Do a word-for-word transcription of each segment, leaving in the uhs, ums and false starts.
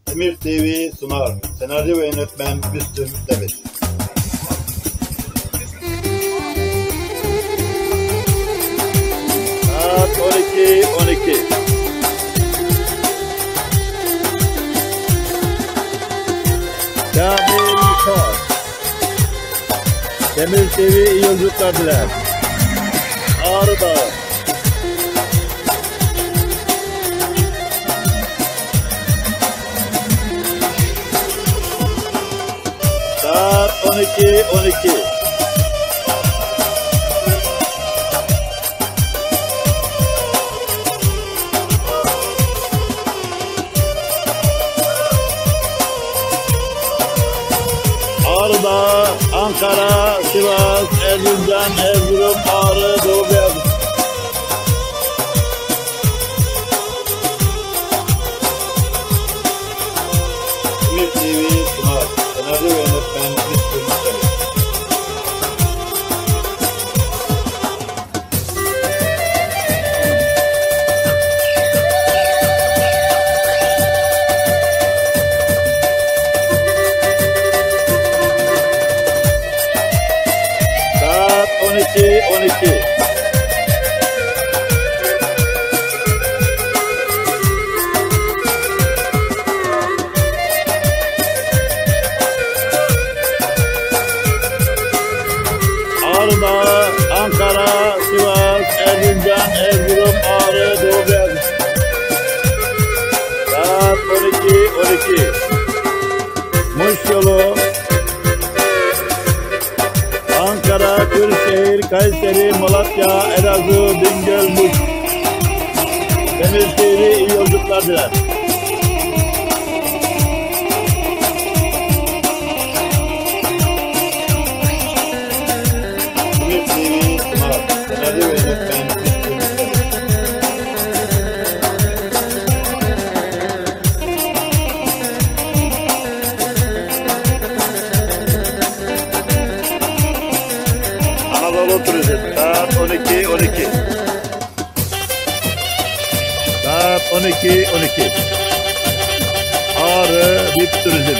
Demir T V sunar. Senaryo ve yönetmen Müslüm Demir. Saat on iki on iki. Kamil Kar. Demir T V iyi yolculuklar diler. Ağrı Dağı. Saat on iki on iki. Ağrı Dağı, Ankara, Sivas, Erzincan, Erzurum, Ağrı, Doğu Beyazıt. Demir T V sunar. Senaryo ve yönetmen Müslüm Demir. Saat on iki on iki. Ağrı Dağı, Ankara, Sivas, Erzincan, Erzurum, Ağrı, Doğu Beyazıt. Saat on iki on iki. Muş yolu, Ankara, Kırşehir, Kayseri, Malatya, Elazığ, Bingöl, Muş. Demir T V iyi yolculuklar diler. Demir T V sunar. Senaryo ve yönetmen Müslüm Demir. Anadolu Turizm. Saat on iki on iki. Saat on iki on iki. Ağrı V I P Turizm.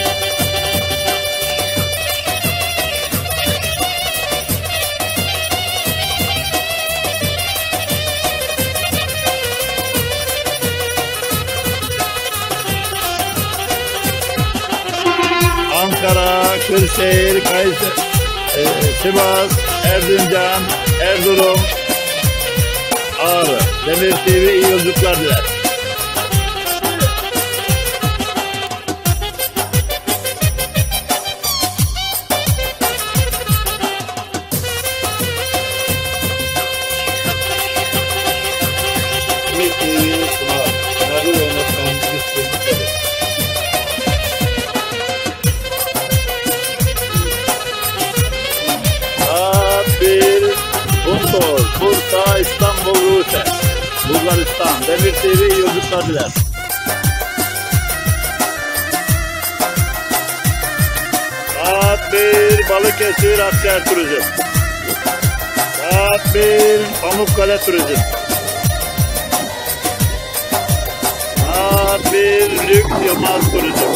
Ankara, Kırşehir, Kayseri, e, Sivas, Erzincan, Erzurum, Ağrı. Demir T V iyi yolculuklar diler. Demir T V sunar. Senaryo ve yönetmen Müslüm Demir. Saat bir. Buntos, Bursa, İstanbul, Ruse, Bulgaristan. Demir T V iyi yolculuklar diler. Saat bir. Balıkesir, Akçay Turizm. Saat bir. Pamukkale Turizm. Saat bir. Lüks Yılmaz Turizm.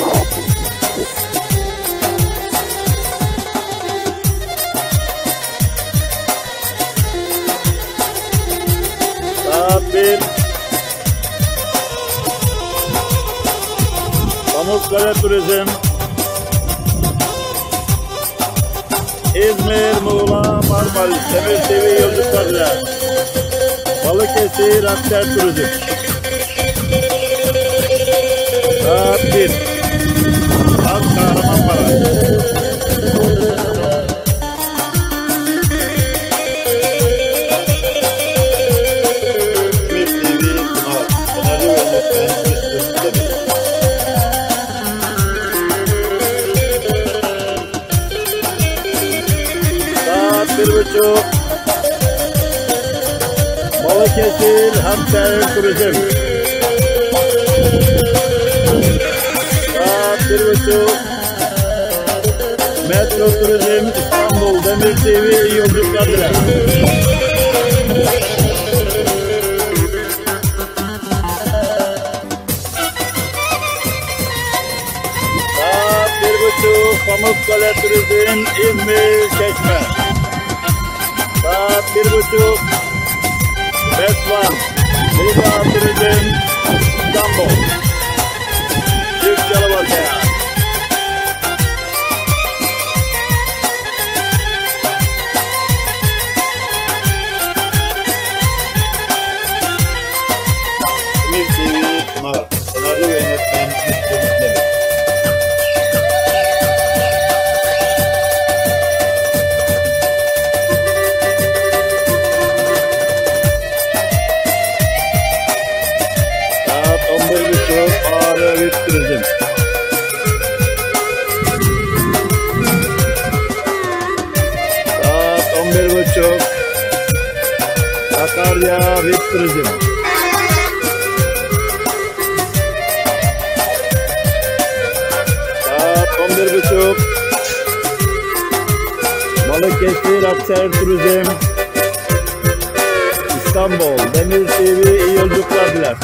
Saat bir. Pamukkale Turizm. İzmir, Muğla, Marmaris. Demir T V yolculuklar diler. Balıkesir, Akçay Turizm. Saat bir. Kahramanmaraş. Bir buçuk. Balıkesir, Akçay Turizm. Saat bir buçuk. Metro Turizm İstanbul. Demir T V iyi yolculuklar diler. Pamukkale Turizm, İzmir, Çeşme. Saat bir buçuk. Besman, Riga Turizm, İstanbul. Çift Yalova Seyahat. Emir T V Maraş. Senaryo ve yönetmen Müslüm Demir. Saat on bir buçuk Ağrı V I P Turizm. Saat on bir buçuk Sakarya V I P Turizm. Saat on bir buçuk Balıkesir Akser Turizm, İstanbul. Demir T V iyi yolculuklar diler.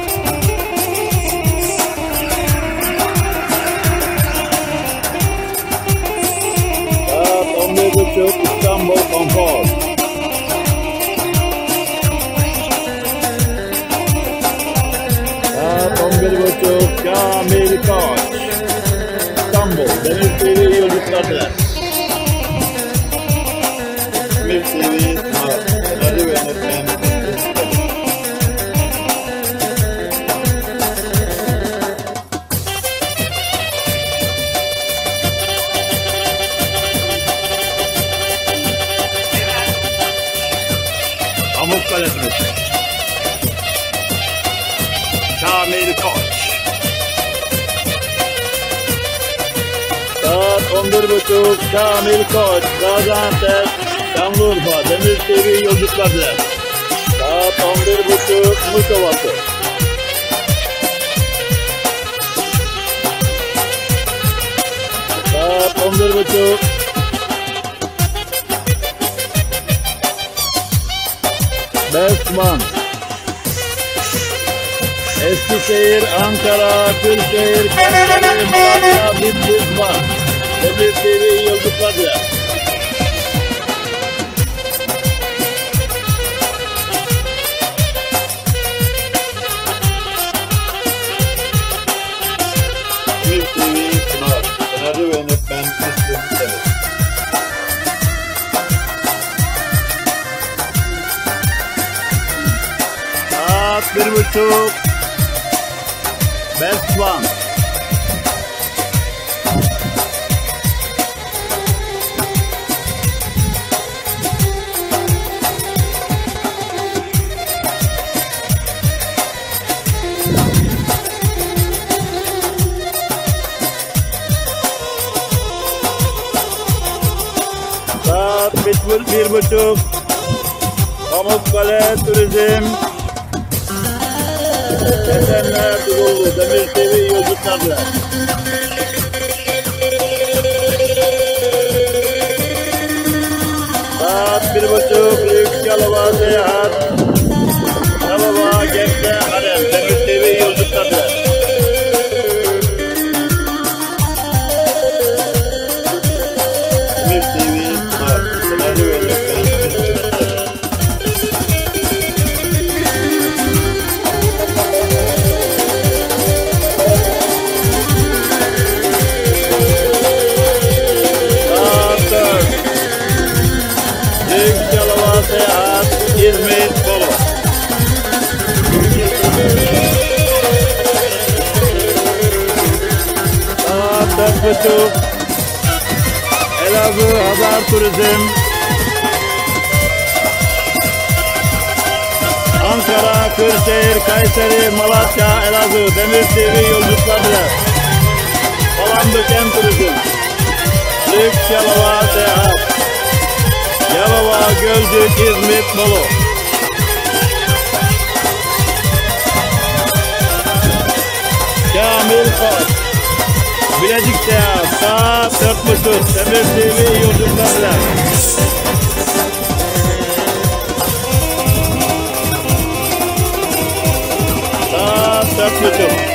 Saat on bir buçuk İstanbul Konfor. Saat on bir buçuk Kamil Koç, İstanbul. Demir T V iyi yolculuklar diler. Emir T V Maraş. Senaryo ve yönetmen Müslüm Demir. Pamukkale Turizm. Kamil Koç. Saat on bir buçuk Kamil Koç, Gaziantep, Şanlıurfa. Demir T V yolculuklar diler. Saat on bir buçuk Muş Ovası. Saat on bir buçuk Besman, Eskişehir, Ankara, Kırşehir, Kayseri, Malatya, Bitlis var. Demir T V iyi yolculuklar diler. Emir T V Maraş. Senaryo ve yönetmen Müslüm Demir. Saat bir buçuk Besman. Saat bir, bir buçuk Pamukkale Turizm, Esenler Dugulu. Demir T V yolculuklar diler. Saat bir buçuk Büyük Yalova Seyahat, Yalova, Gebze, Halem. Demir T V yolculuklar diler. Emir T V Maraş. Senaryo ve yönetmen Müslüm Demir. Büyük Yalova Seyahat, İzmir, Bolu. Saat dört buçuk Elazığ Hazar Turizm, Ankara, Kırşehir, Kayseri, Malatya, Elazığ. Demir T V yolculuklar diler. Palandöken Turizm, Büyük Yalova Seyahat, Yalova, Gölcük, İzmit, Bolu. Kamil Koç, Bilecik Seyahat. Saat dört buçuk Demir T V yolculuklar diler. Saat dört buçuk